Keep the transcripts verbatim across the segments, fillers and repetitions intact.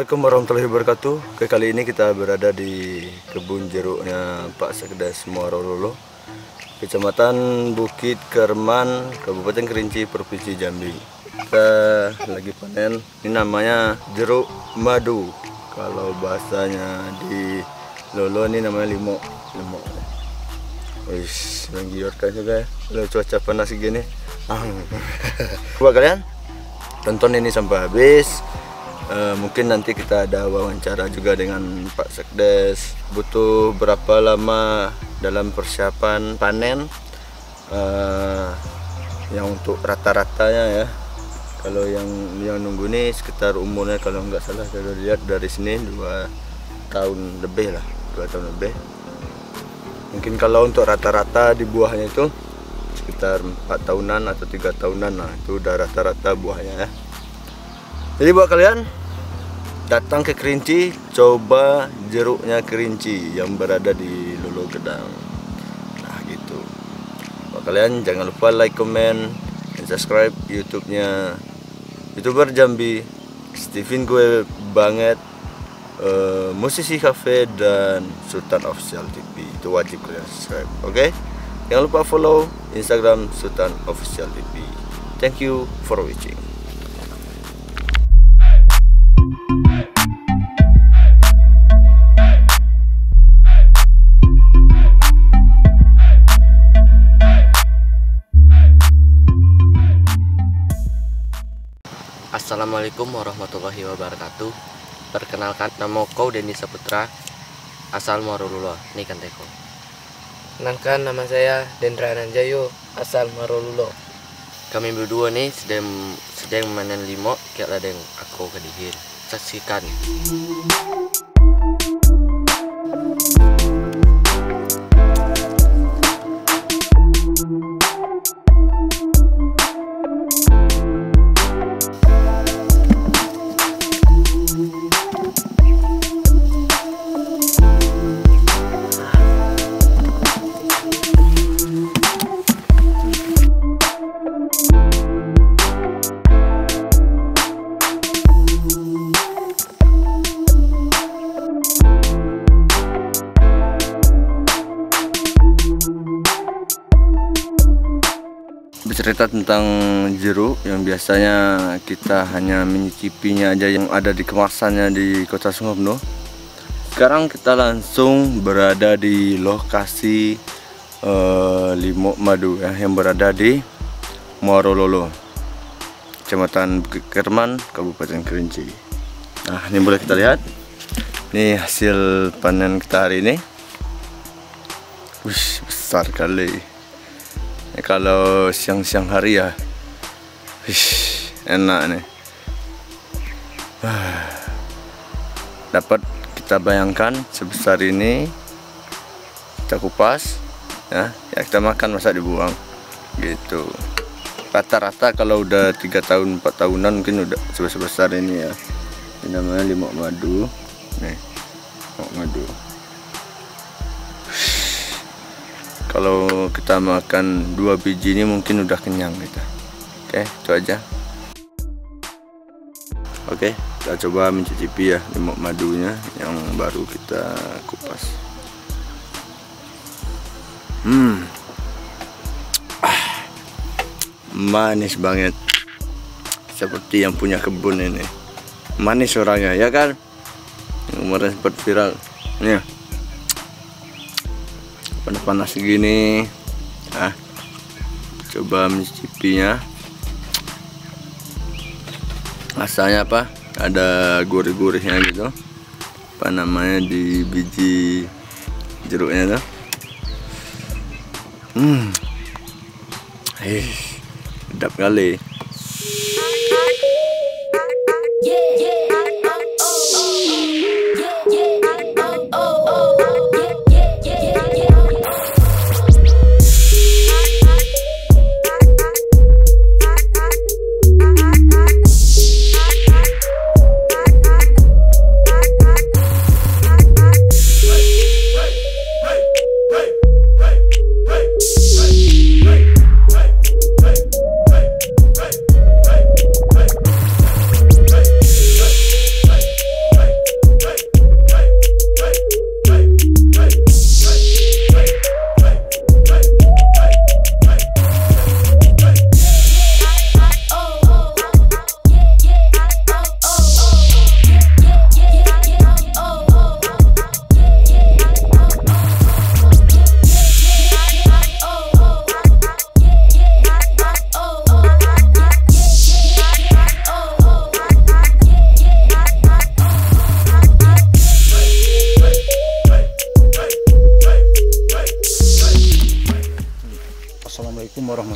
Assalamualaikum warahmatullahi wabarakatuh. Oke, kali ini kita berada di kebun jeruknya Pak Sekdes Muaro Lolo, Kecamatan Bukit Kerman, Kabupaten Kerinci, Provinsi Jambi. Kita lagi panen. Ini namanya jeruk madu. Kalau bahasanya di Lolo ini namanya limo. Limo. Wis, menggiurkan juga ya. Kalau cuaca panas gini. Coba kalian tonton ini sampai habis. Uh, mungkin nanti kita ada wawancara juga dengan Pak Sekdes. Butuh berapa lama dalam persiapan panen, uh, yang untuk rata-ratanya ya. Kalau yang yang nunggu nih sekitar umurnya, kalau nggak salah saya lihat dari sini dua tahun lebih lah, dua tahun lebih. Mungkin kalau untuk rata-rata di buahnya itu sekitar empat tahunan atau tiga tahunan, nah itu udah rata-rata buahnya ya. Jadi buat kalian datang ke Kerinci, coba jeruknya Kerinci yang berada di Lolo Gedang. Nah gitu. Buat kalian jangan lupa like, comment, dan subscribe YouTube-nya YouTuber Jambi, Steven gue banget, uh, Musisi Cafe dan Sultan Official T V. Itu wajib kalian subscribe. Oke? Okay? Jangan lupa follow Instagram Sultan Official T V. Thank you for watching. Assalamualaikum warahmatullahi wabarakatuh. Perkenalkan, nama kau Denny Saputra, asal Muaro Lolo, Nikan Teko. Kenalkan, nama saya Dendra Ananjayo, asal Muaro Lolo. Kami berdua nih sedang sedang memanen limo, kayak ladeng aku kedihin. Saksikan. Bercerita tentang jeruk yang biasanya kita hanya menyicipinya aja yang ada di kemasannya di Kota Sumeneb. Sekarang kita langsung berada di lokasi uh, limo madu ya, yang berada di Muaro Lolo, Kecamatan Bukit Kerman, Kabupaten Kerinci. Nah, ini boleh kita lihat. Ini hasil panen kita hari ini. Wih, besar kali. Ya, kalau siang-siang hari ya, Ish, enak nih. Dapat kita bayangkan sebesar ini, kita kupas, ya, ya kita makan, masa dibuang, gitu. Rata-rata kalau udah tiga tahun, empat tahunan mungkin udah sebesar ini ya. Ini namanya limau madu, nih, limau madu. Kalau kita makan dua biji ini mungkin udah kenyang kita. Oke, itu aja. Oke, kita coba mencicipi ya limau madunya yang baru kita kupas. Hmm, ah, manis banget. Seperti yang punya kebun ini. Manis orangnya, ya kan? Yang kemarin sempat viral. Nih. Panas-panas segini, ah, coba mencicipinya. Rasanya apa? Ada gurih-gurihnya gitu. Apa namanya di biji jeruknya tuh? Hmm, eh, sedap kali.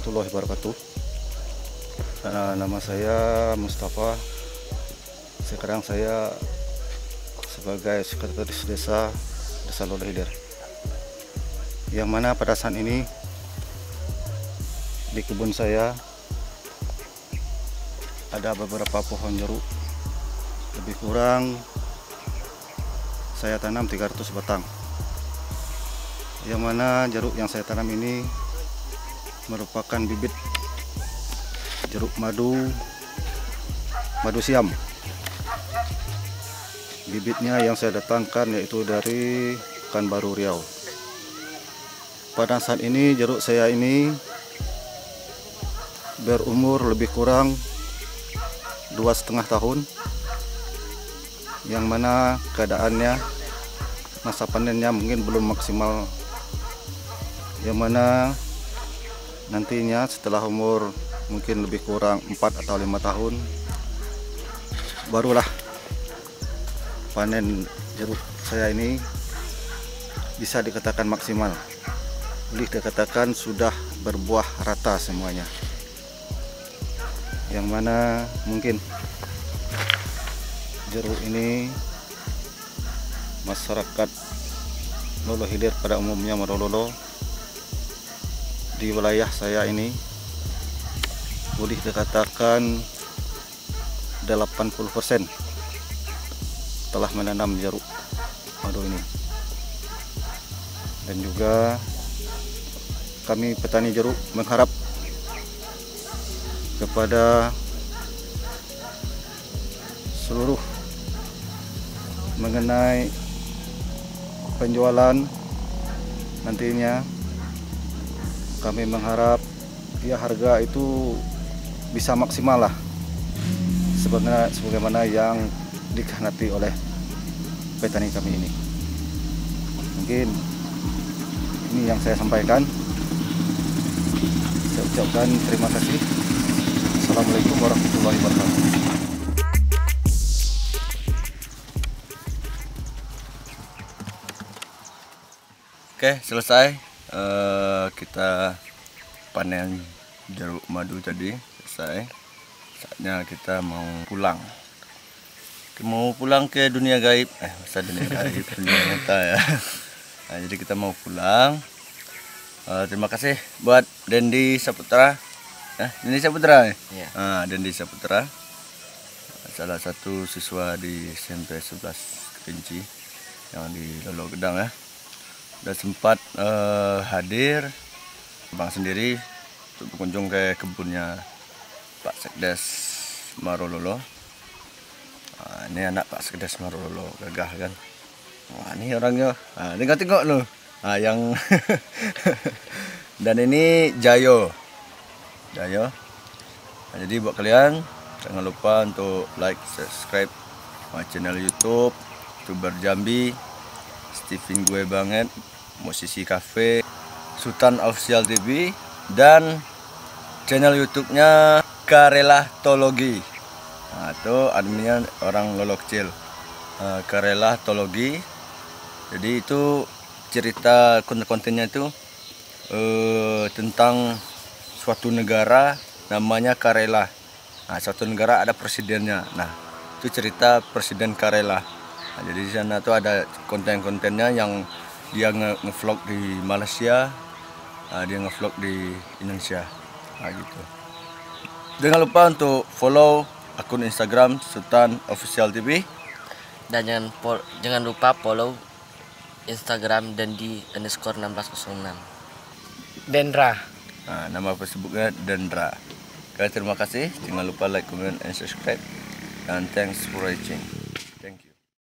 warahmatullahi wabarakatuh. Nah, nama saya Mustafa. Sekarang saya sebagai sekretaris desa Desa Lolo Hilir. Yang mana pada saat ini di kebun saya ada beberapa pohon jeruk. Lebih kurang saya tanam tiga ratus batang. Yang mana jeruk yang saya tanam ini merupakan bibit jeruk madu madu siam. Bibitnya yang saya datangkan yaitu dari Pekanbaru Riau. Pada saat ini jeruk saya ini berumur lebih kurang dua setengah tahun, yang mana keadaannya masa panennya mungkin belum maksimal, yang mana nantinya setelah umur mungkin lebih kurang empat atau lima tahun barulah panen jeruk saya ini bisa dikatakan maksimal, boleh dikatakan sudah berbuah rata semuanya, yang mana mungkin jeruk ini masyarakat Lolo Hilir pada umumnya Marololo di wilayah saya ini boleh dikatakan delapan puluh persen telah menanam jeruk madu ini. Dan juga kami petani jeruk mengharap kepada seluruh mengenai penjualan nantinya, kami mengharap ya harga itu bisa maksimal lah sebagaimana, sebagaimana yang dikehendaki oleh petani kami ini. Mungkin ini yang saya sampaikan. Saya ucapkan terima kasih. Assalamualaikum warahmatullahi wabarakatuh. Oke, selesai uh, kita panen jeruk madu tadi selesai. Saatnya kita mau pulang. Mau pulang ke dunia gaib, eh masa dunia gaib, dunia nyata ya. Nah, jadi kita mau pulang. Uh, terima kasih buat Dendi Saputra. Eh, Dendi Saputra ya? Iya. Ah, Dendi Saputra, salah satu siswa di S M P sebelas Kerinci yang di Lolo Gedang ya. Udah sempat uh, hadir Bang sendiri untuk berkunjung ke kebunnya Pak Sekdes Marololo. Nah, ini anak Pak Sekdes Marololo, gagah kan. Wah, ini orangnya. Nah, tengok-tengok loh. Nah, yang dan ini Jayo. Jayo. Nah, jadi buat kalian jangan lupa untuk like, subscribe my channel YouTube YouTuber Jambi, Steven gue banget, Musisi Cafe, Sultan Official T V, dan channel YouTube-nya Karela Tologi. Nah, itu adminnya orang Lolo kecil, uh, Karela Tologi. Jadi itu cerita konten-kontennya itu uh, tentang suatu negara namanya Karela. Nah, suatu negara ada presidennya. Nah, itu cerita Presiden Karela. Nah, jadi di sana tuh ada konten-kontennya yang dia nge-vlog di Malaysia, nah, dia nge-vlog di Indonesia. Nah, gitu. Jangan lupa untuk follow akun Instagram Sultan Official T V, Dan jangan pol- jangan lupa follow Instagram Dendi underscore enam belas nol enam. Dendra. nah, nama Facebooknya Dendra. Oke, terima kasih. Jangan lupa like, comment, and subscribe. And thanks for watching.